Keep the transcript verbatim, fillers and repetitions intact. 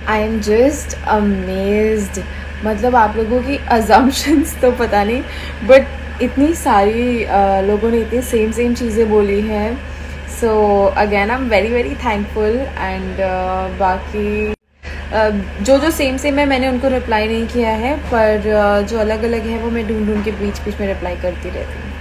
I am just amazed. मतलब आप लोगों की अजम्पशंस तो पता नहीं, बट इतनी सारी uh, लोगों ने इतनी सेम सेम चीज़ें बोली हैं। So again I am very very thankful. And बाकी uh, जो जो सेम सेम है मैंने उनको रिप्लाई नहीं किया है, पर uh, जो अलग अलग है वो मैं ढूंढ ढूंढ के बीच बीच में रिप्लाई करती रहती हूँ।